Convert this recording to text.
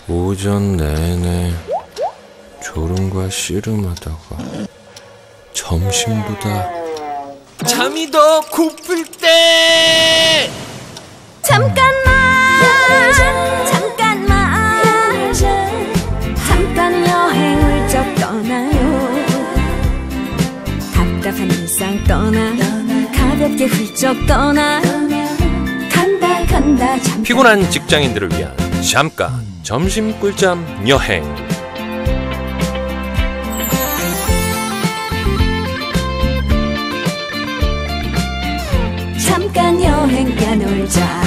오전 내내 졸음과 씨름하다가 점심보다 잠이 더 고플 때 잠깐 여행을 좀 떠나요. 답답한 일상 떠나 가볍게 훌쩍 떠나 간다 잠깐. 피곤한 직장인들을 위한 잠깐 점심 꿀잠 여행. 잠깐 여행 가놀자.